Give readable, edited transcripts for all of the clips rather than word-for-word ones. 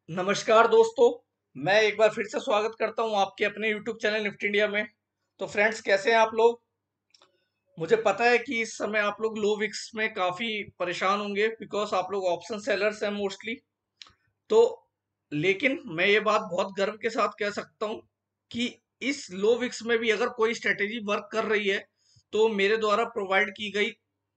नमस्कार दोस्तों। मैं एक बार फिर से स्वागत करता हूं आपके अपने YouTube चैनल निफ्टी इंडिया में। तो फ्रेंड्स, कैसे हैं आप लोग? मुझे पता है कि इस समय आप लोग लो विक्स में काफी परेशान होंगे बिकॉज आप लोग ऑप्शन सेलर्स हैं मोस्टली। तो लेकिन मैं ये बात बहुत गर्व के साथ कह सकता हूं कि इस लो विक्स में भी अगर कोई स्ट्रेटेजी वर्क कर रही है तो मेरे द्वारा प्रोवाइड की गई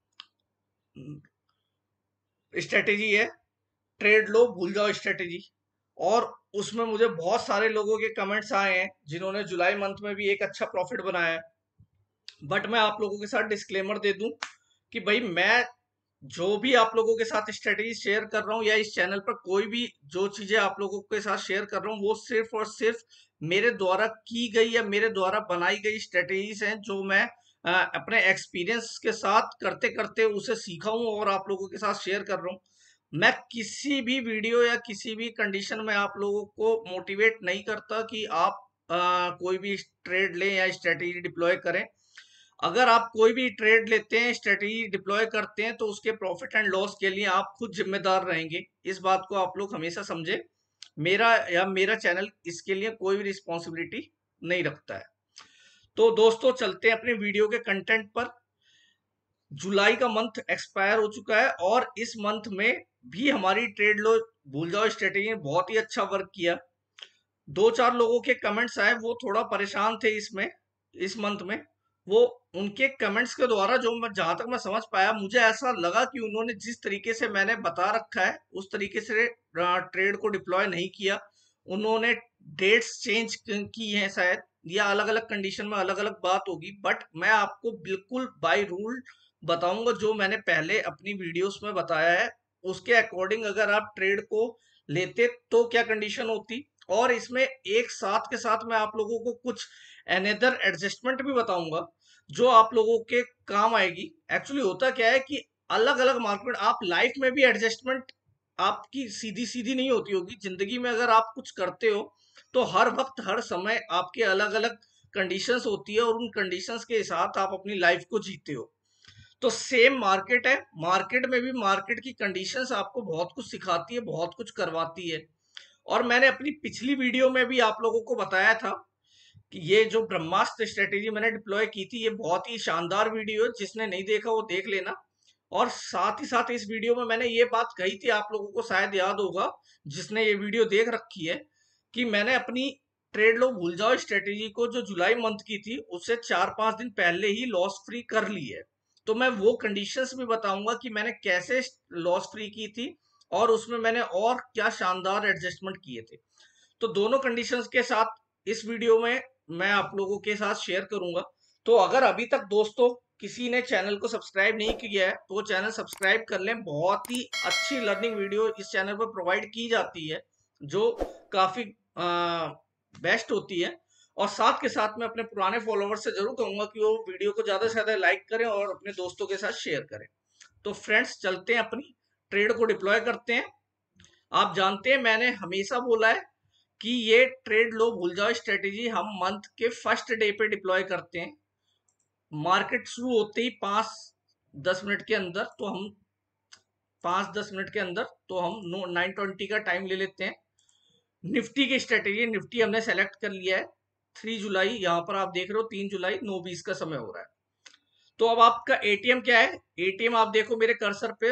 स्ट्रेटेजी है ट्रेड लो भूल जाओ स्ट्रेटेजी। और उसमें मुझे बहुत सारे लोगों के कमेंट्स आए हैं जिन्होंने जुलाई मंथ में भी एक अच्छा प्रॉफिट बनाया है। बट मैं आप लोगों के साथ डिस्क्लेमर दे दूं कि भाई, मैं जो भी आप लोगों के साथ स्ट्रेटेजी शेयर कर रहा हूँ या इस चैनल पर कोई भी जो चीजें आप लोगों के साथ शेयर कर रहा हूँ वो सिर्फ और सिर्फ मेरे द्वारा की गई या मेरे द्वारा बनाई गई स्ट्रेटेजीज हैं जो मैं अपने एक्सपीरियंस के साथ करते करते उसे सीखा हूँ और आप लोगों के साथ शेयर कर रहा हूँ। मैं किसी भी वीडियो या किसी भी कंडीशन में आप लोगों को मोटिवेट नहीं करता कि आप कोई भी ट्रेड लें या स्ट्रेटेजी डिप्लॉय करें। अगर आप कोई भी ट्रेड लेते हैं, स्ट्रेटेजी डिप्लॉय करते हैं, तो उसके प्रॉफिट एंड लॉस के लिए आप खुद जिम्मेदार रहेंगे। इस बात को आप लोग हमेशा समझे। मेरा चैनल इसके लिए कोई भी रिस्पॉन्सिबिलिटी नहीं रखता है। तो दोस्तों, चलते हैं अपने वीडियो के कंटेंट पर। जुलाई का मंथ एक्सपायर हो चुका है और इस मंथ में भी हमारी ट्रेड लो भूल जाओ स्ट्रेटेजी ने बहुत ही अच्छा वर्क किया। दो चार लोगों के कमेंट्स आए, वो थोड़ा परेशान थे इस मंथ में। वो उनके कमेंट्स के द्वारा जो मैं जहां तक मैं समझ पाया, मुझे ऐसा लगा कि उन्होंने जिस तरीके से मैंने बता रखा है उस तरीके से ट्रेड को डिप्लॉय नहीं किया। उन्होंने डेट्स चेंज की हैं शायद, या अलग अलग कंडीशन में अलग अलग बात होगी। बट मैं आपको बिल्कुल बाय रूल बताऊंगा जो मैंने पहले अपनी वीडियोस में बताया है। उसके अकॉर्डिंग अगर आप ट्रेड को लेते तो क्या कंडीशन होती। और इसमें एक साथ के साथ मैं आप लोगों को कुछ अनदर एडजस्टमेंट भी बताऊंगा जो आप लोगों के काम आएगी। एक्चुअली होता क्या है कि अलग अलग मार्केट, आप लाइफ में भी एडजस्टमेंट आपकी सीधी सीधी नहीं होती होगी। जिंदगी में अगर आप कुछ करते हो तो हर वक्त हर समय आपके अलग अलग कंडीशंस होती है और उन कंडीशंस के साथ आप अपनी लाइफ को जीते हो। तो सेम मार्केट है, मार्केट में भी मार्केट की कंडीशंस आपको बहुत कुछ सिखाती है, बहुत कुछ करवाती है। और मैंने अपनी पिछली वीडियो में भी आप लोगों को बताया था कि ये जो ब्रह्मास्त्र स्ट्रेटेजी मैंने डिप्लॉय की थी, ये बहुत ही शानदार वीडियो है। जिसने नहीं देखा वो देख लेना। और साथ ही साथ इस वीडियो में मैंने ये बात कही थी, आप लोगों को शायद याद होगा जिसने ये वीडियो देख रखी है, कि मैंने अपनी ट्रेड लो भूल जाओ स्ट्रेटेजी को जो जुलाई मंथ की थी उससे 4-5 दिन पहले ही लॉस फ्री कर ली है। तो मैं वो कंडीशंस भी बताऊंगा कि मैंने कैसे लॉस फ्री की थी और उसमें मैंने और क्या शानदार एडजस्टमेंट किए थे। तो दोनों कंडीशंस के साथ इस वीडियो में मैं आप लोगों के साथ शेयर करूंगा। तो अगर अभी तक दोस्तों किसी ने चैनल को सब्सक्राइब नहीं किया है तो वो चैनल सब्सक्राइब कर लें। बहुत ही अच्छी लर्निंग वीडियो इस चैनल पर प्रोवाइड की जाती है जो काफी बेस्ट होती है। और साथ के साथ मैं अपने पुराने फॉलोवर्स से जरूर कहूंगा कि वो वीडियो को ज्यादा से ज्यादा लाइक करें और अपने दोस्तों के साथ शेयर करें। तो फ्रेंड्स, चलते हैं अपनी ट्रेड को डिप्लॉय करते हैं। आप जानते हैं मैंने हमेशा बोला है कि ये ट्रेड लो भूल जाओ स्ट्रेटेजी हम मंथ के फर्स्ट डे पे डिप्लॉय करते हैं। मार्केट शुरू होते ही 5-10 मिनट के अंदर, तो हम 5-10 मिनट के अंदर तो हम 9:20 का टाइम ले लेते हैं। निफ्टी की स्ट्रेटेजी, निफ्टी हमने सेलेक्ट कर लिया है 3 जुलाई। यहाँ पर आप देख रहे हो 3 जुलाई 9:20 का समय हो रहा है। तो अब आपका एटीएम क्या है? एटीएम आप देखो मेरे कर्सर पे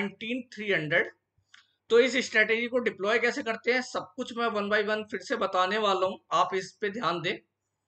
19,300। तो इस स्ट्रेटेजी को डिप्लॉय कैसे करते हैं सब कुछ मैं वन बाय वन फिर से बताने वाला हूं, आप इस पे ध्यान दें।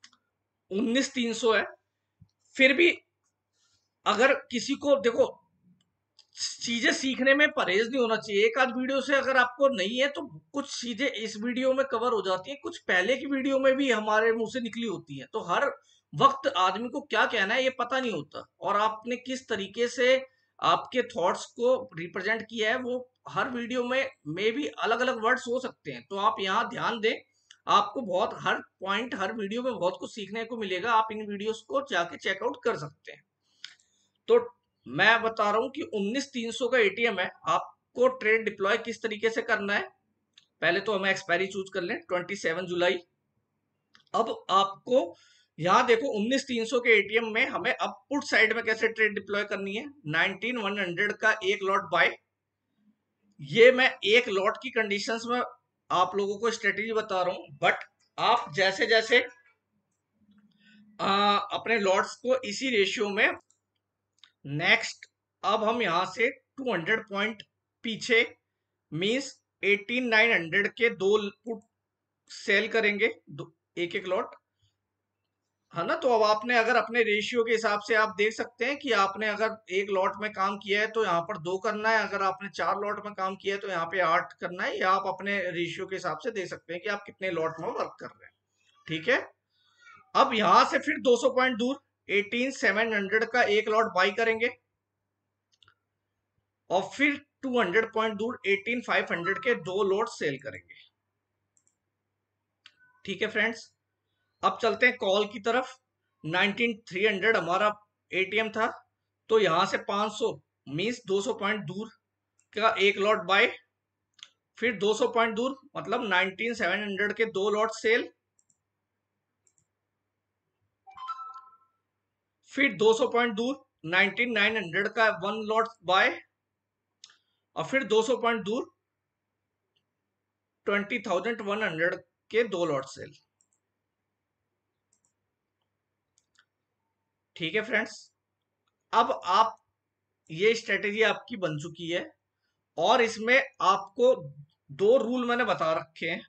19,300 है। फिर भी अगर किसी को देखो, चीजें सीखने में परहेज नहीं होना चाहिए। एक आध वीडियो से अगर आपको नहीं है तो कुछ चीजें इस वीडियो में कवर हो जाती है, कुछ पहले की वीडियो में भी हमारे मुंह से निकली होती है। तो हर वक्त आदमी को क्या कहना है ये पता नहीं होता, और आपने किस तरीके से आपके थॉट्स को रिप्रेजेंट किया है वो हर वीडियो में भी अलग अलग वर्ड्स हो सकते हैं। तो आप यहाँ ध्यान दें, आपको बहुत हर पॉइंट हर वीडियो में बहुत कुछ सीखने को मिलेगा। आप इन वीडियोस को जाके चेकआउट कर सकते हैं। तो मैं बता रहा हूं कि 19,300 का एटीएम है। आपको ट्रेड डिप्लॉय किस तरीके से करना है, पहले तो हमें एक्सपायरी चूज कर लें 27 जुलाई। अब आपको यहाँ देखो 19,300 के एटीएम में हमें अब पुट साइड में कैसे ट्रेड डिप्लॉय करनी है। 19,100 का एक लॉट बाय, ये मैं एक लॉट की कंडीशंस में आप लोगों को स्ट्रेटेजी बता रहा हूं, बट आप जैसे जैसे अपने लॉट्स को इसी रेशियो में नेक्स्ट, अब हम यहां से 200 पॉइंट पीछे मींस 18900 के दो पुट सेल करेंगे, एक एक लॉट, है ना। तो अब आपने अगर अपने रेशियो के हिसाब से आप देख सकते हैं कि आपने अगर एक लॉट में काम किया है तो यहाँ पर 2 करना है, अगर आपने 4 लॉट में काम किया है तो यहाँ पे 8 करना है, या आप अपने रेशियो के हिसाब से देख सकते हैं कि आप कितने लॉट में वर्क कर रहे हैं। ठीक है, अब यहां से फिर 200 पॉइंट दूर 18700 का एक लॉट बाई करेंगे, और फिर 200 पॉइंट दूर 18500 के दो लॉट सेल करेंगे। ठीक है फ्रेंड्स, अब चलते हैं कॉल की तरफ। 19300 हमारा एटीएम था, तो यहां से 500 मीन्स 200 पॉइंट दूर का एक लॉट बाय, फिर 200 पॉइंट दूर मतलब 19700 के दो लॉट सेल, फिर 200 पॉइंट दूर 19900 का वन लॉट बाय, और फिर 200 पॉइंट दूर 20100 के दो लॉट सेल। ठीक है फ्रेंड्स, अब आप ये स्ट्रेटेजी आपकी बन चुकी है, और इसमें आपको दो रूल मैंने बता रखे हैं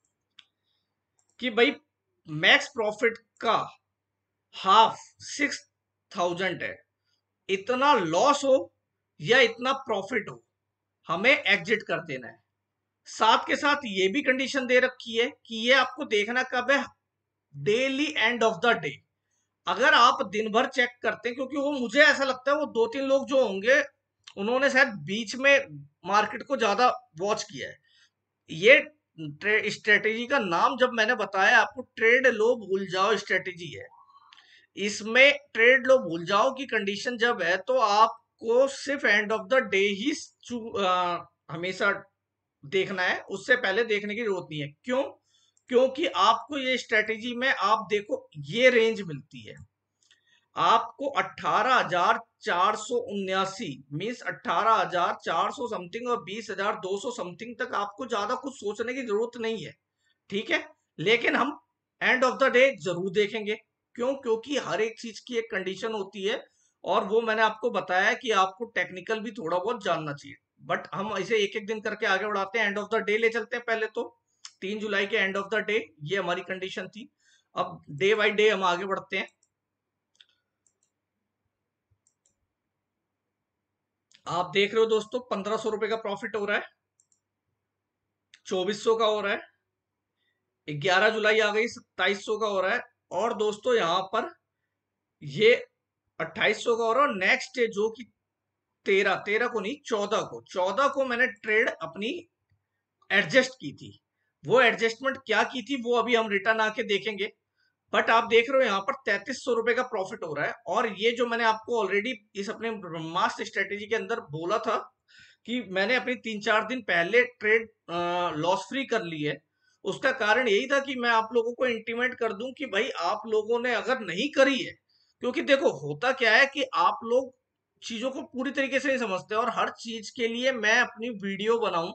कि भाई मैक्स प्रॉफिट का हाफ 6000 है, इतना लॉस हो या इतना प्रॉफिट हो हमें एग्जिट कर देना है। साथ के साथ ये भी कंडीशन दे रखी है कि ये आपको देखना कब है, daily end of the day. अगर आप दिन भर चेक करते हैं, क्योंकि वो मुझे ऐसा लगता है वो 2-3 लोग जो होंगे उन्होंने शायद बीच में मार्केट को ज्यादा वॉच किया है। ये स्ट्रेटेजी का नाम जब मैंने बताया आपको, ट्रेड लो भूल जाओ स्ट्रेटेजी है। इसमें ट्रेड लो भूल जाओ की कंडीशन जब है तो आपको सिर्फ एंड ऑफ द डे ही हमेशा देखना है, उससे पहले देखने की जरूरत नहीं है। क्यों? क्योंकि आपको ये स्ट्रेटेजी में आप देखो ये रेंज मिलती है आपको 18,479 मीन्स 18,400 समथिंग और 20,200 समथिंग तक, आपको ज्यादा कुछ सोचने की जरूरत नहीं है। ठीक है, लेकिन हम एंड ऑफ द डे जरूर देखेंगे। क्यों? क्योंकि हर एक चीज की एक कंडीशन होती है, और वो मैंने आपको बताया कि आपको टेक्निकल भी थोड़ा बहुत जानना चाहिए। बट हम इसे एक एक दिन करके आगे बढ़ाते हैं, एंड ऑफ द डे ले चलते हैं। पहले तो 3 जुलाई के एंड ऑफ द डे ये हमारी कंडीशन थी। अब डे बाय डे हम आगे बढ़ते हैं। आप देख रहे हो दोस्तों, 1500 रुपए का प्रॉफिट हो रहा है, 2400 का हो रहा है, 11 जुलाई आ गई 2700 का हो रहा है, और दोस्तों यहां पर ये 2800 का हो रहा है। नेक्स्ट डे जो कि 13 को नहीं, 14 को मैंने ट्रेड अपनी एडजस्ट की थी। वो एडजस्टमेंट क्या की थी वो अभी हम रिटर्न आके देखेंगे। बट आप देख रहे हो यहाँ पर 3300 रुपए का प्रॉफिट हो रहा है, और ये जो मैंने आपको ऑलरेडी इस अपने ब्रह्मास्त्र स्ट्रेटेजी के अंदर बोला था कि मैंने अपनी 3-4 दिन पहले ट्रेड लॉस फ्री कर ली है, उसका कारण यही था कि मैं आप लोगों को इंटीमेट कर दूं कि भाई आप लोगों ने अगर नहीं करी है, क्योंकि देखो होता क्या है कि आप लोग चीजों को पूरी तरीके से नहीं समझते, और हर चीज के लिए मैं अपनी वीडियो बनाऊं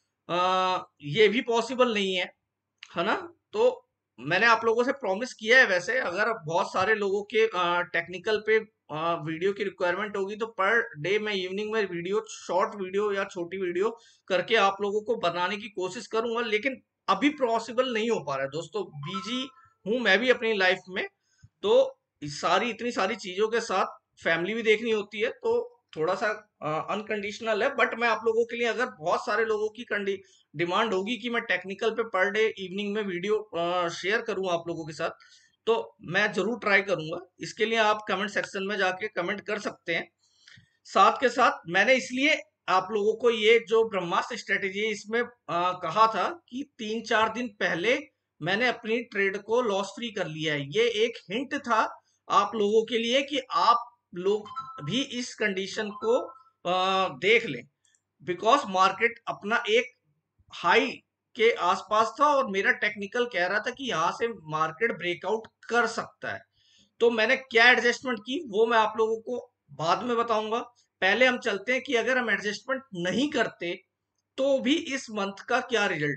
ये भी पॉसिबल नहीं है ना। तो मैंने आप लोगों से प्रॉमिस किया है, वैसे अगर बहुत सारे लोगों के टेक्निकल पे वीडियो की रिक्वायरमेंट होगी तो पर डे मैं इवनिंग में वीडियो, शॉर्ट वीडियो या छोटी वीडियो करके आप लोगों को बनाने की कोशिश करूंगा, लेकिन अभी पॉसिबल नहीं हो पा रहा है दोस्तों। बिजी हूं मैं भी अपनी लाइफ में, तो इतनी सारी चीजों के साथ फैमिली भी देखनी होती है, तो थोड़ा सा अनकंडीशनल है। बट मैं आप लोगों के लिए, अगर बहुत सारे लोगों की डिमांड होगी कि मैं टेक्निकल पे पर डे इवनिंग में वीडियो शेयर करूं आप लोगों के साथ, तो मैं जरूर ट्राई करूंगा। इसके लिए आप कमेंट सेक्शन में जाके कमेंट कर सकते हैं। साथ के साथ मैंने इसलिए आप लोगों को ये जो ब्रह्मास्त्र स्ट्रेटेजी है इसमें कहा था कि 3-4 दिन पहले मैंने अपनी ट्रेड को लॉस फ्री कर लिया है। ये एक हिंट था आप लोगों के लिए कि आप लोग भी इस कंडीशन को देख लें, बिकॉज मार्केट अपना एक हाई के आसपास था और मेरा टेक्निकल कह रहा था कि यहां से मार्केट ब्रेकआउट कर सकता है। तो मैंने क्या एडजस्टमेंट की वो मैं आप लोगों को बाद में बताऊंगा। पहले हम चलते हैं कि अगर हम एडजस्टमेंट नहीं करते तो भी इस मंथ का क्या रिजल्ट हुआ है।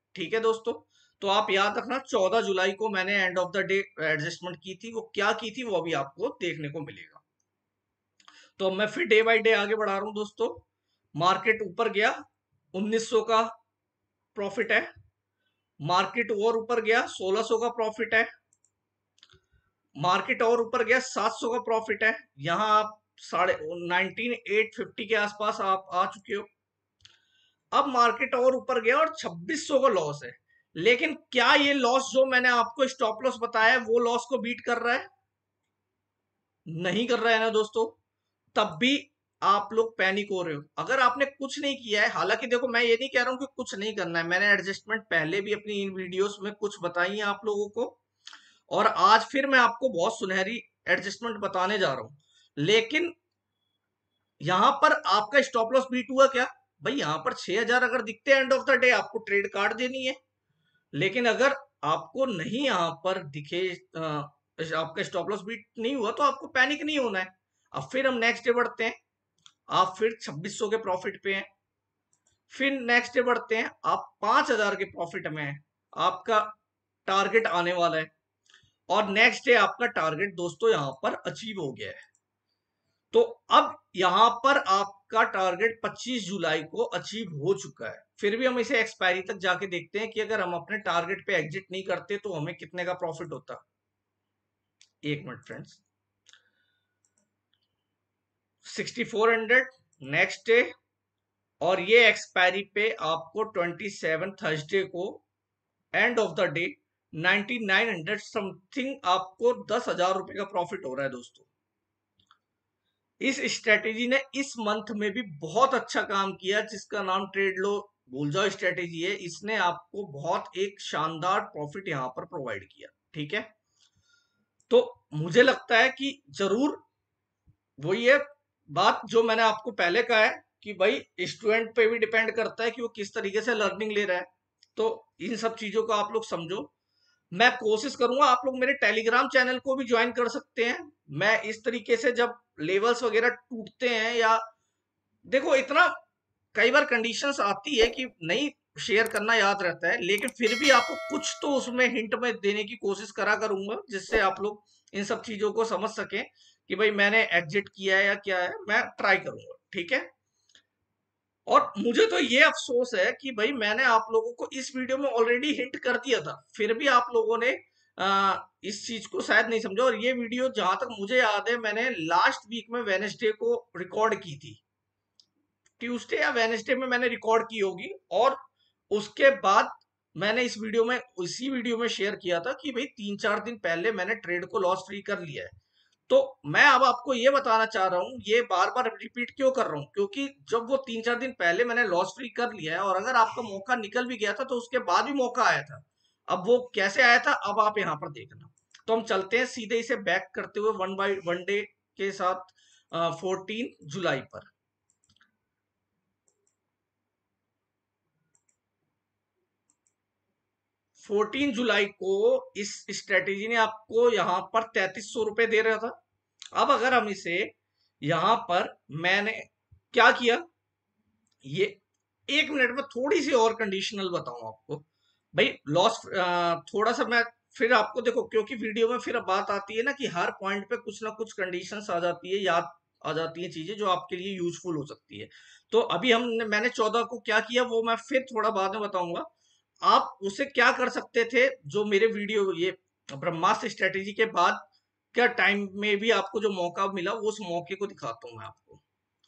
ठीक है दोस्तों, तो आप याद रखना 14 जुलाई को मैंने end of the day adjustment की थी, वो क्या की थी वो अभी आपको देखने को मिलेगा। तो मैं फिर डे बाय डे आगे बढ़ा रहा हूं दोस्तों। मार्केट ऊपर गया, 1900 का प्रॉफिट है। मार्केट और ऊपर गया, 1600 का प्रॉफिट है। मार्केट और ऊपर गया, 700 का प्रॉफिट है। यहां आप 19,850 के आसपास आप आ चुके हो। अब मार्केट और ऊपर गया और 2600 का लॉस है। लेकिन क्या ये लॉस जो मैंने आपको स्टॉप लॉस बताया है वो लॉस को बीट कर रहा है? नहीं कर रहा है ना दोस्तों। तब भी आप लोग पैनिक हो रहे हो। अगर आपने कुछ नहीं किया है, हालांकि देखो मैं ये नहीं कह रहा हूं कि कुछ नहीं करना है, मैंने एडजस्टमेंट पहले भी अपनी इन वीडियोस में कुछ बताई है आप लोगों को, और आज फिर मैं आपको बहुत सुनहरी एडजस्टमेंट बताने जा रहा हूं। लेकिन यहां पर आपका स्टॉप लॉस बीट हुआ क्या? भाई यहां पर 6000 अगर दिखते एंड ऑफ द डे आपको ट्रेड काट देनी है। लेकिन अगर आपको नहीं यहां पर दिखे, आपका स्टॉप लॉस बीट नहीं हुआ, तो आपको पैनिक नहीं होना है। अब फिर हम नेक्स्ट डे बढ़ते हैं, आप फिर 2600 के प्रॉफिट पे हैं। फिर नेक्स्ट डे बढ़ते हैं, आप 5000 के प्रॉफिट में हैं। आपका टारगेट आने वाला है, और नेक्स्ट डे आपका टारगेट दोस्तों यहां पर अचीव हो गया है। तो अब यहां पर आपका टारगेट 25 जुलाई को अचीव हो चुका है। फिर भी हम इसे एक्सपायरी तक जाके देखते हैं कि अगर हम अपने टारगेट पे एग्जिट नहीं करते तो हमें कितने का प्रॉफिट होता। एक मिनट फ्रेंड्स, 6400 नेक्स्ट डे, और ये एक्सपायरी पे आपको 27 थर्सडे को end of the day 9900 something आपको 10,000 रुपए का प्रॉफिट हो रहा है दोस्तों। इस स्ट्रेटेजी ने इस मंथ में भी बहुत अच्छा काम किया, जिसका नाम ट्रेड लो भूल जाओ स्ट्रेटेजी है। इसने आपको बहुत एक शानदार प्रॉफिट यहां पर प्रोवाइड किया। ठीक है, तो मुझे लगता है कि जरूर वही है बात जो मैंने आपको पहले कहा है कि भाई स्टूडेंट पे भी डिपेंड करता है कि वो किस तरीके से लर्निंग ले रहा है। तो इन सब चीजों को आप लोग समझो। मैं कोशिश करूंगा, आप लोग मेरे टेलीग्राम चैनल को भी ज्वाइन कर सकते हैं। मैं इस तरीके से जब लेवल्स वगैरह टूटते हैं, या देखो इतना कई बार कंडीशंस आती है कि नहीं शेयर करना याद रहता है, लेकिन फिर भी आपको कुछ तो उसमें हिंट में देने की कोशिश करा करूंगा, जिससे आप लोग इन सब चीजों को समझ सकें कि भाई मैंने एग्जिट किया है या क्या है। मैं ट्राई करूंगा, ठीक है। और मुझे तो ये अफसोस है कि भाई मैंने आप लोगों को इस वीडियो में ऑलरेडी हिंट कर दिया था, फिर भी आप लोगों ने इस चीज को शायद नहीं समझा। और ये वीडियो जहां तक मुझे याद है मैंने लास्ट वीक में वेनेसडे को रिकॉर्ड की थी, ट्यूसडे या वेनेसडे में मैंने रिकॉर्ड की होगी। और उसके बाद मैंने इसी वीडियो में शेयर किया था कि भाई 3-4 दिन पहले मैंने ट्रेड को लॉस फ्री कर लिया है। तो मैं अब आपको ये बताना चाह रहा हूँ, ये बार बार रिपीट क्यों कर रहा हूँ, क्योंकि जब वो 3-4 दिन पहले मैंने लॉस फ्री कर लिया है, और अगर आपका मौका निकल भी गया था तो उसके बाद भी मौका आया था। अब वो कैसे आया था अब आप यहाँ पर देखना। तो हम चलते हैं सीधे इसे बैक करते हुए वन बाय वन डे के साथ 14 जुलाई पर। 14 जुलाई को इस स्ट्रेटेजी ने आपको यहां पर 3300 रुपए दे रहा था। अब अगर हम इसे यहां पर, मैंने क्या किया, ये एक मिनट में थोड़ी सी और कंडीशनल बताऊं आपको। भाई लॉस थोड़ा सा मैं फिर आपको, देखो क्योंकि वीडियो में फिर बात आती है ना कि हर पॉइंट पे कुछ ना कुछ कंडीशंस आ जाती है, याद आ जाती है चीजें जो आपके लिए यूजफुल हो सकती है। तो अभी मैंने 14 को क्या किया वो मैं फिर थोड़ा बाद में बताऊंगा। आप उसे क्या कर सकते थे, जो मेरे वीडियो ये ब्रह्मास्त्र स्ट्रेटेजी के बाद क्या टाइम में भी आपको जो मौका मिला, वो उस मौके को दिखाता हूं मैं आपको।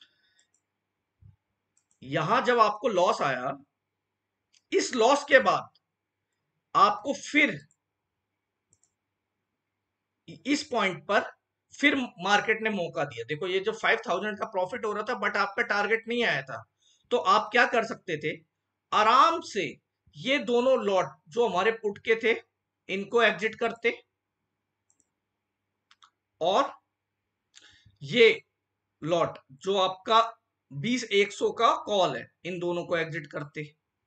यहां जब आपको लॉस आया, इस लॉस के बाद आपको फिर इस पॉइंट पर फिर मार्केट ने मौका दिया। देखो ये जो 5000 का प्रॉफिट हो रहा था, बट आपका टारगेट नहीं आया था, तो आप क्या कर सकते थे, आराम से ये दोनों लॉट जो हमारे पुट के थे इनको एग्जिट करते, और ये लॉट जो आपका 20-100 का कॉल है, इन दोनों को एग्जिट करते।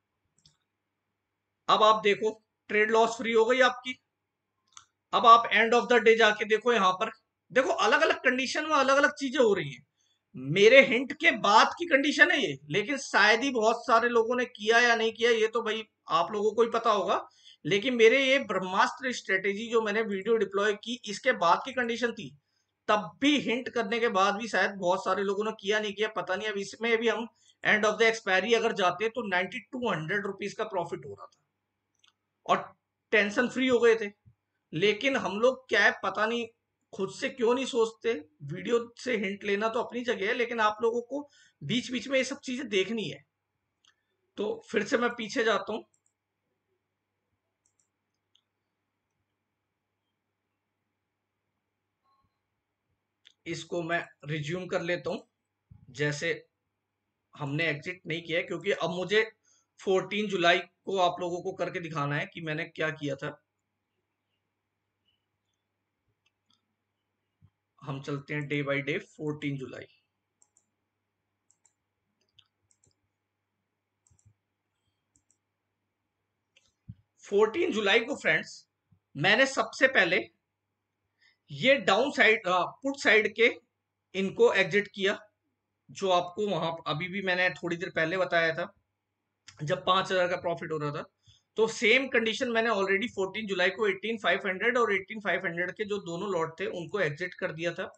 अब आप देखो ट्रेड लॉस फ्री हो गई आपकी। अब आप एंड ऑफ द डे जाके देखो, यहां पर देखो अलग अलग कंडीशन में अलग अलग चीजें हो रही हैं। मेरे हिंट के बाद की कंडीशन है ये, लेकिन शायद ही बहुत सारे लोगों ने किया या नहीं किया, ये तो भाई आप लोगों को ही पता होगा। लेकिन मेरे ये ब्रह्मास्त्र स्ट्रेटेजी जो मैंने वीडियो डिप्लॉय की इसके बाद की कंडीशन थी, तब भी हिंट करने के बाद भी शायद बहुत सारे लोगों ने किया नहीं किया पता नहीं। अब इसमें भी हम एंड ऑफ द एक्सपायरी अगर जाते तो 9200 रुपीज का प्रॉफिट हो रहा था और टेंशन फ्री हो गए थे। लेकिन हम लोग क्या है पता नहीं खुद से क्यों नहीं सोचते। वीडियो से हिंट लेना तो अपनी जगह है, लेकिन आप लोगों को बीच बीच में ये सब चीजें देखनी है। तो फिर से मैं पीछे जाता हूं, इसको मैं रिज्यूम कर लेता हूं। जैसे हमने एग्जिट नहीं किया है क्योंकि अब मुझे 14 जुलाई को आप लोगों को करके दिखाना है कि मैंने क्या किया था। हम चलते हैं डे बाय डे। 14 जुलाई, 14 जुलाई को फ्रेंड्स मैंने सबसे पहले ये डाउन साइड पुट साइड के इनको एग्जिट किया, जो आपको वहां अभी भी मैंने थोड़ी देर पहले बताया था जब 5,000 का प्रॉफिट हो रहा था। तो सेम कंडीशन मैंने ऑलरेडी 14 जुलाई को 18,500 और 18,500 के जो दोनों लॉट थे उनको एग्जिट कर दिया था।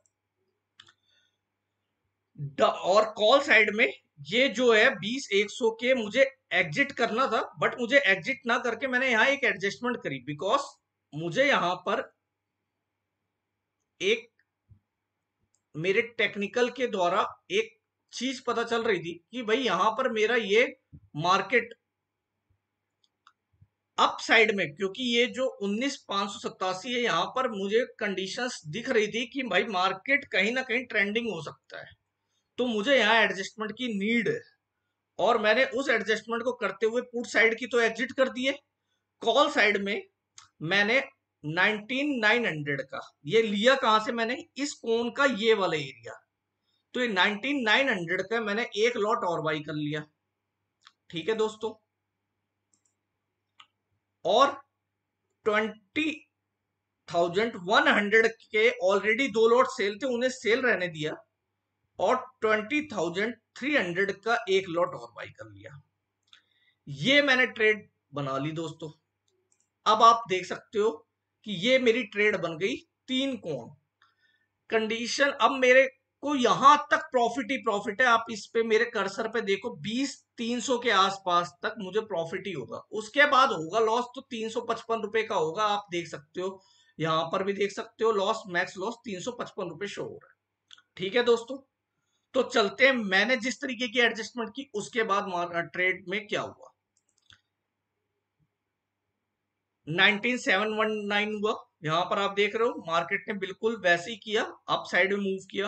और कॉल साइड में ये जो है 20,100 के मुझे एग्जिट करना था, बट मुझे एग्जिट ना करके मैंने यहाँ एक एडजस्टमेंट करी, बिकॉज मुझे यहां पर एक मेरे टेक्निकल के द्वारा एक चीज पता चल रही थी कि भाई यहां पर मेरा ये मार्केट अप साइड में, क्योंकि ये जो 19,587 है यहां पर मुझे कंडीशंस दिख रही थी कि भाई मार्केट कहीं ना कहीं ट्रेंडिंग हो सकता है, तो मुझे यहाँ एडजस्टमेंट की नीड है। और मैंने उस एडजस्टमेंट को करते हुए पुट साइड की तो एग्जिट कर दिए। कॉल साइड में मैंने 19,900 का ये लिया, कहां से मैंने, इस कोन का ये वाला एरिया। तो ये 19,900 का मैंने एक लॉट और बाई कर लिया। ठीक है दोस्तों, और 20,100 के ऑलरेडी दो लॉट सेल थे, उन्हें सेल रहने दिया और 20,300 का एक लॉट और बाई कर लिया। ये मैंने ट्रेड बना ली दोस्तों। अब आप देख सकते हो कि ये मेरी ट्रेड बन गई 3 कोण कंडीशन। अब मेरे को यहां तक प्रॉफिट ही प्रॉफिट है। आप इस पे मेरे कर्सर पे देखो, 20,300 के आसपास तक मुझे प्रॉफिट ही होगा। उसके बाद होगा लॉस तो 355 रुपए का होगा। आप देख सकते हो, यहां पर भी देख सकते हो लॉस, मैक्स लॉस 355 रुपए शो हो रहा है। ठीक है दोस्तों, तो चलते हैं मैंने जिस तरीके की एडजस्टमेंट की उसके बाद ट्रेड में क्या हुआ। 19,719 हुआ, यहां पर आप देख रहे हो मार्केट ने बिल्कुल वैसे ही किया, अप साइड में मूव किया।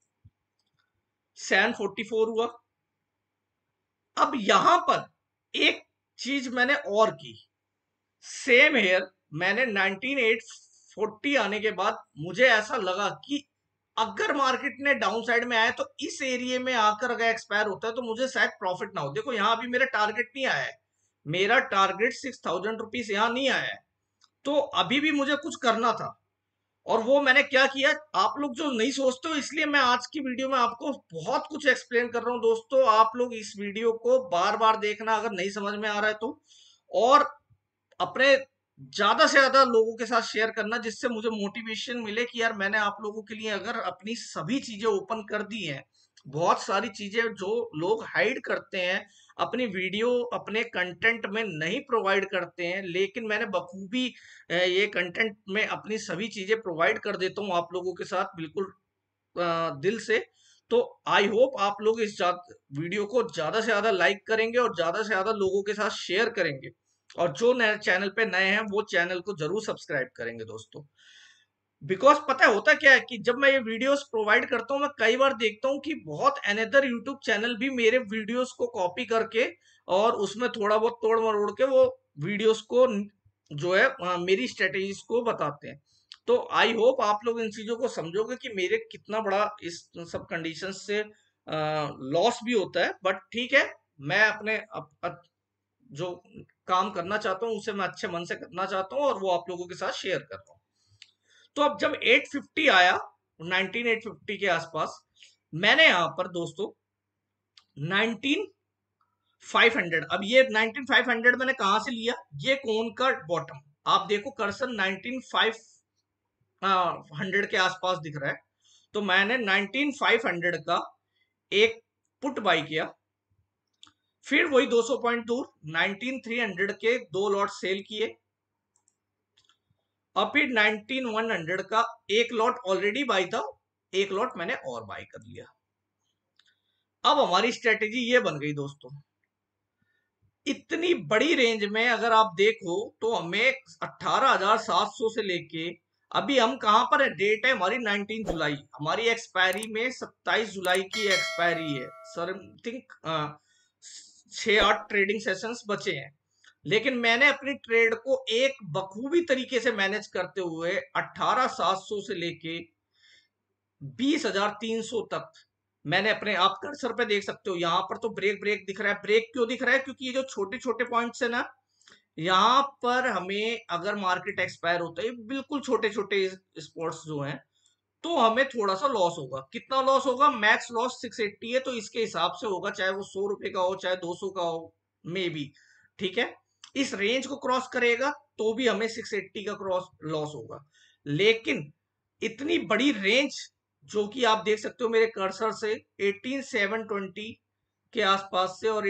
744 हुआ। अब यहां पर एक चीज मैंने और की, सेम हेयर मैंने 19,840 आने के बाद मुझे ऐसा लगा कि अगर मार्केट ने डाउन साइड में आया तो इस एरिया में आकर अगर एक्सपायर होता है तो मुझे शायद प्रॉफिट ना हो। देखो यहां अभी मेरा टारगेट नहीं आया है, मेरा टारगेट 6,000 रुपीज यहां नहीं आया है, तो अभी भी मुझे कुछ करना था। और वो मैंने क्या किया, आप लोग जो नहीं सोचते हो, इसलिए मैं आज की वीडियो में आपको बहुत कुछ एक्सप्लेन कर रहा हूं दोस्तों। आप लोग इस वीडियो को बार बार देखना अगर नहीं समझ में आ रहा है तो, और अपने ज्यादा से ज्यादा लोगों के साथ शेयर करना, जिससे मुझे मोटिवेशन मिले कि यार मैंने आप लोगों के लिए अगर अपनी सभी चीजें ओपन कर दी हैं। बहुत सारी चीजें जो लोग हाइड करते हैं अपनी वीडियो अपने कंटेंट में नहीं प्रोवाइड करते हैं, लेकिन मैंने बखूबी ये कंटेंट में अपनी सभी चीजें प्रोवाइड कर देता हूँ आप लोगों के साथ बिल्कुल दिल से। तो आई होप आप लोग इस वीडियो को ज्यादा से ज्यादा लाइक करेंगे और ज्यादा से ज्यादा लोगों के साथ शेयर करेंगे, और जो नए चैनल पे नए हैं वो चैनल को जरूर सब्सक्राइब करेंगे दोस्तों। बिकॉज पता है होता क्या है कि जब मैं ये वीडियोस प्रोवाइड करता हूँ मैं कई बार देखता हूँ कि बहुत अनदर यूट्यूब चैनल भी मेरे वीडियोस को कॉपी करके और उसमें थोड़ा बहुत तोड़ मरोड़ के वो वीडियोस को जो है मेरी स्ट्रेटेजीज को बताते हैं। तो आई होप आप लोग इन चीजों को समझोगे कि मेरे कितना बड़ा इस सब कंडीशन से लॉस भी होता है, बट ठीक है, मैं अपने जो काम करना चाहता हूँ उसे मैं अच्छे मन से करना चाहता हूँ और वो आप लोगों के साथ शेयर कर रहा हूँ। तो अब जब 850 आया, 19,850 के आसपास, मैंने यहां पर दोस्तों 500। अब ये 19500 मैंने कहां से लिया, ये कोन का बॉटम आप देखो, कर्सर 19500 के आसपास दिख रहा है, तो मैंने 19500 का एक पुट बाई किया, फिर वही 200 पॉइंट दूर 19300 के दो लॉट सेल किए, और फिर 19100 का एक लॉट ऑलरेडी बाई था, एक लॉट मैंने और बाई कर लिया। अब हमारी स्ट्रेटेजी ये बन गई दोस्तों, इतनी बड़ी रेंज में अगर आप देखो तो हमें 18,700 से लेके अभी हम कहां पर है, डेट है हमारी 19 जुलाई, हमारी एक्सपायरी में 27 जुलाई की एक्सपायरी है सर, थिंक 6-8 ट्रेडिंग सेशंस बचे हैं, लेकिन मैंने अपनी ट्रेड को एक बखूबी तरीके से मैनेज करते हुए 18,700 से लेके 20,300 तक मैंने अपने, आप कर्सर पे देख सकते हो यहाँ पर तो ब्रेक ब्रेक दिख रहा है, ब्रेक क्यों दिख रहा है, क्योंकि ये जो छोटे छोटे पॉइंट्स है ना, यहाँ पर हमें अगर मार्केट एक्सपायर होता है, बिल्कुल छोटे छोटे स्पॉट्स जो हैं, तो हमें थोड़ा सा लॉस होगा। कितना लॉस होगा, मैक्स लॉस 680 है, तो इसके हिसाब से होगा, चाहे वो 100 रुपए का हो चाहे 200 का हो, मे बी, ठीक है। इस रेंज को क्रॉस करेगा तो भी हमें 680 का क्रॉस लॉस होगा, लेकिन इतनी बड़ी रेंज जो कि आप देख सकते हो मेरे कर्सर से 18720 के आसपास से, और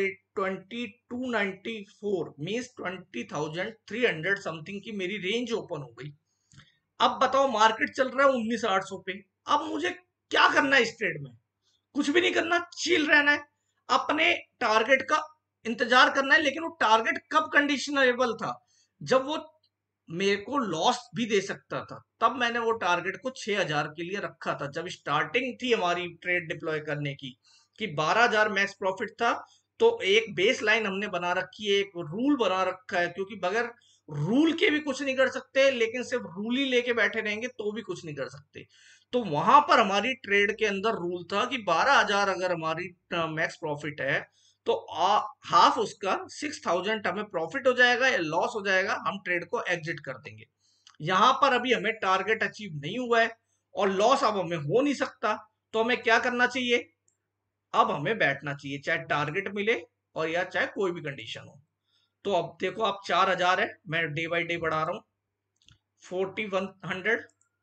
2294 मीन्स 20,300 समथिंग की मेरी रेंज ओपन हो गई। अब बताओ मार्केट चल रहा है 19,800 पे, अब मुझे क्या करना है इस ट्रेड में, कुछ भी नहीं करना, चिल रहना है, अपने टारगेट का इंतजार करना है। लेकिन वो टारगेट कब कंडीशनेबल था, जब वो मेरे को लॉस भी दे सकता था, तब मैंने वो टारगेट को 6,000 के लिए रखा था, जब स्टार्टिंग थी हमारी ट्रेड डिप्लॉय करने की, कि 12,000 मैक्स प्रॉफिट था। तो एक बेस लाइन हमने बना रखी है, एक रूल बना रखा है, क्योंकि बगैर रूल के भी कुछ नहीं कर सकते, लेकिन सिर्फ रूल ही लेके बैठे रहेंगे तो भी कुछ नहीं कर सकते। तो वहां पर हमारी ट्रेड के अंदर रूल था कि 12,000 अगर हमारी मैक्स प्रॉफिट है, तो हाफ उसका 6,000 हमें प्रॉफिट हो जाएगा या लॉस हो जाएगा, हम ट्रेड को एग्जिट कर देंगे। यहां पर अभी हमें टारगेट अचीव नहीं हुआ है और लॉस अब हमें हो नहीं सकता, तो हमें क्या करना चाहिए, अब हमें बैठना चाहिए, चाहे टारगेट मिले और या चाहे कोई भी कंडीशन हो। तो अब देखो, आप 4,000 है, मैं डे बाई डे बढ़ा रहा हूं, 4100,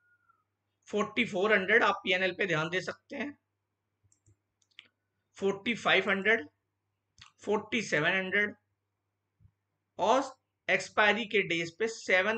4400 आप पीएनएल पे ध्यान दे सकते हैं, 4500, 4700, और एक्सपायरी के डेज पे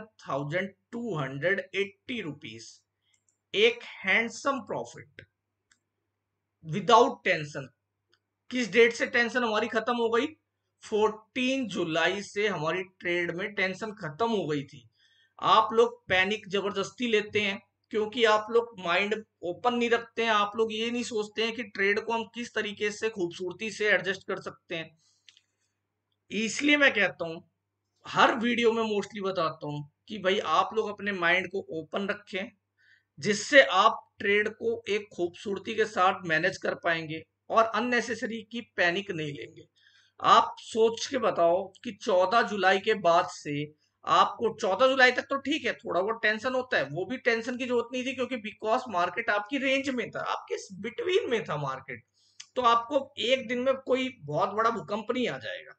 7,280 रुपीज, एक हैंडसम प्रॉफिट विदाउट टेंशन। किस डेट से टेंशन हमारी खत्म हो गई, 14 जुलाई से हमारी ट्रेड में टेंशन खत्म हो गई थी। आप लोग पैनिक जबरदस्ती लेते हैं, क्योंकि आप लोग माइंड ओपन नहीं रखते हैं, आप लोग ये नहीं सोचते हैं कि ट्रेड को हम किस तरीके से खूबसूरती से एडजस्ट कर सकते हैं। इसलिए मैं कहता हूं, हर वीडियो में मोस्टली बताता हूं कि भाई आप लोग अपने माइंड को ओपन रखें, जिससे आप ट्रेड को एक खूबसूरती के साथ मैनेज कर पाएंगे और अननेसेसरी की पैनिक नहीं लेंगे। आप सोच के बताओ कि 14 जुलाई के बाद से आपको, 14 जुलाई तक तो ठीक है, थोड़ा बहुत टेंशन होता है, वो भी टेंशन की जरूरत नहीं थी, क्योंकि बिकॉज मार्केट आपकी रेंज में था, आपके बिटवीन में था मार्केट, तो आपको एक दिन में कोई बहुत बड़ा भूकंप नहीं आ जाएगा।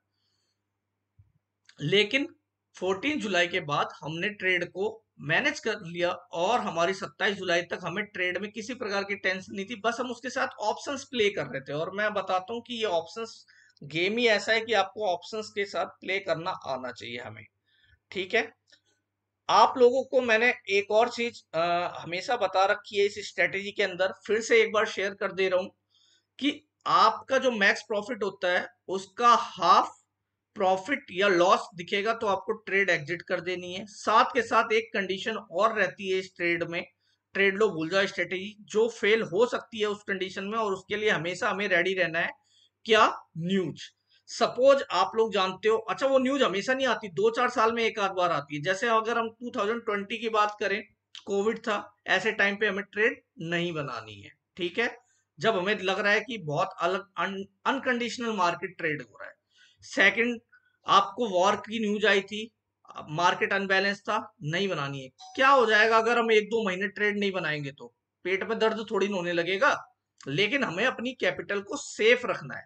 लेकिन 14 जुलाई के बाद हमने ट्रेड को मैनेज कर लिया, और हमारी 27 जुलाई तक हमें ट्रेड में किसी प्रकार की टेंशन नहीं थी, बस हम उसके साथ ऑप्शंस प्ले कर रहे थे। और मैं बताता हूँ कि ये ऑप्शंस गेम ही ऐसा है कि आपको ऑप्शंस के साथ प्ले करना आना चाहिए हमें, ठीक है। आप लोगों को मैंने एक और चीज हमेशा बता रखी है इस स्ट्रेटेजी के अंदर, फिर से एक बार शेयर कर दे रहा हूं, कि आपका जो मैक्स प्रॉफिट होता है उसका हाफ प्रॉफिट या लॉस दिखेगा तो आपको ट्रेड एग्जिट कर देनी है। साथ के साथ एक कंडीशन और रहती है इस ट्रेड में, ट्रेड लो भूल जाओ स्ट्रेटेजी, जो फेल हो सकती है उस कंडीशन में, और उसके लिए हमेशा हमें रेडी रहना है। क्या, न्यूज, सपोज आप लोग जानते हो, अच्छा वो न्यूज हमेशा नहीं आती, 2-4 साल में एक आध बार आती है। जैसे अगर हम 2020 की बात करें, कोविड था, ऐसे टाइम पे हमें ट्रेड नहीं बनानी है, ठीक है, जब हमें लग रहा है कि बहुत अलग अनकंडीशनल मार्केट ट्रेड हो रहा है। सेकंड, आपको वॉर की न्यूज आई थी, मार्केट अनबैलेंस था, नहीं बनानी है। क्या हो जाएगा अगर हम 1-2 महीने ट्रेड नहीं बनाएंगे, तो पेट में दर्द थोड़ी होने लगेगा, लेकिन हमें अपनी कैपिटल को सेफ रखना है।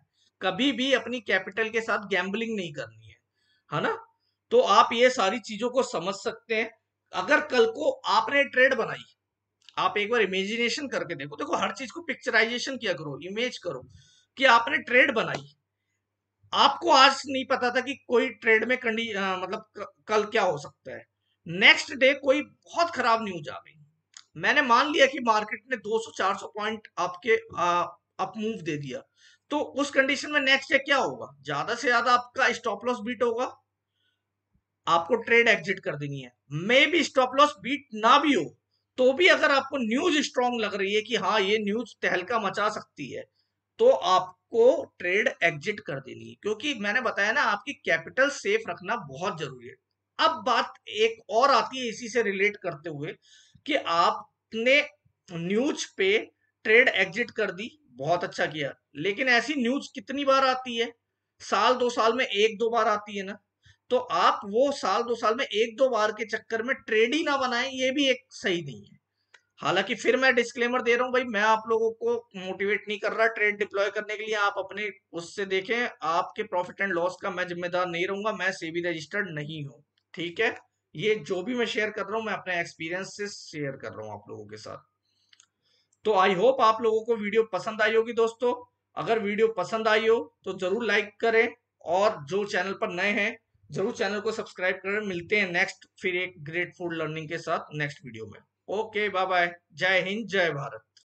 कभी भी अपनी कैपिटल के साथ गैम्बलिंग नहीं करनी है ना। तो आप ये सारी चीजों को समझ सकते हैं। अगर कल को आपने ट्रेड बनाई, आप एक बार इमेजिनेशन करके देखो, देखो हर चीज को पिक्चराइजेशन किया करो, इमेज करो कि आपने ट्रेड बनाई। आपको आज नहीं पता था कि कोई ट्रेड में मतलब कल क्या हो सकता है। नेक्स्ट डे कोई बहुत खराब न्यूज आ गई, मैंने मान लिया कि मार्केट ने 200-400 पॉइंट आपके अप मूव दे दिया, तो उस कंडीशन में नेक्स्ट डे क्या होगा, ज्यादा से ज्यादा आपका स्टॉप लॉस बीट होगा, आपको ट्रेड एग्जिट कर देनी है। मे बी स्टॉप लॉस बीट ना भी हो, तो भी अगर आपको न्यूज स्ट्रांग लग रही है कि हाँ ये न्यूज तहलका मचा सकती है, तो आपको ट्रेड एग्जिट कर देनी है, क्योंकि मैंने बताया ना आपकी कैपिटल सेफ रखना बहुत जरूरी है। अब बात एक और आती है इसी से रिलेट करते हुए कि आपने न्यूज पे ट्रेड एग्जिट कर दी, बहुत अच्छा किया, लेकिन ऐसी न्यूज कितनी बार आती है, साल 2 साल में 1-2 बार आती है ना। तो आप वो साल 2 साल में 1-2 बार के चक्कर में ट्रेड ही ना बनाएं, ये भी एक सही नहीं है। हालांकि फिर मैं डिस्क्लेमर दे रहा हूं भाई, मैं आप लोगों को मोटिवेट नहीं कर रहा ट्रेड डिप्लॉय करने के लिए, आप अपने उससे देखें, आपके प्रॉफिट एंड लॉस का मैं जिम्मेदार नहीं रहूंगा, मैं सेबी रजिस्टर्ड नहीं हूं, ठीक है। ये जो भी मैं शेयर कर रहा हूं, मैं अपने एक्सपीरियंस से शेयर कर रहा हूं आप लोगों के साथ। तो आई होप आप लोगों को वीडियो पसंद आई होगी दोस्तों। अगर वीडियो पसंद आई हो तो जरूर लाइक करें, और जो चैनल पर नए हैं जरूर चैनल को सब्सक्राइब करें। मिलते हैं नेक्स्ट फिर एक ग्रेट फूड लर्निंग के साथ नेक्स्ट वीडियो में। ओके बाय बाय, जय हिंद जय भारत।